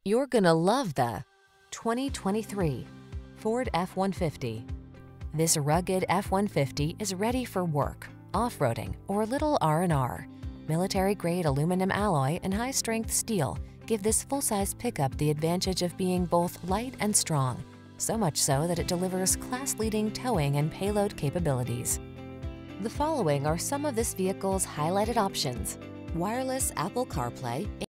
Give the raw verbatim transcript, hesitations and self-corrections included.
You're gonna love the twenty twenty-three Ford F one fifty. This rugged F one fifty is ready for work, off-roading, or a little R and R. Military-grade aluminum alloy and high-strength steel give this full-size pickup the advantage of being both light and strong, so much so that it delivers class-leading towing and payload capabilities. The following are some of this vehicle's highlighted options: wireless Apple CarPlay,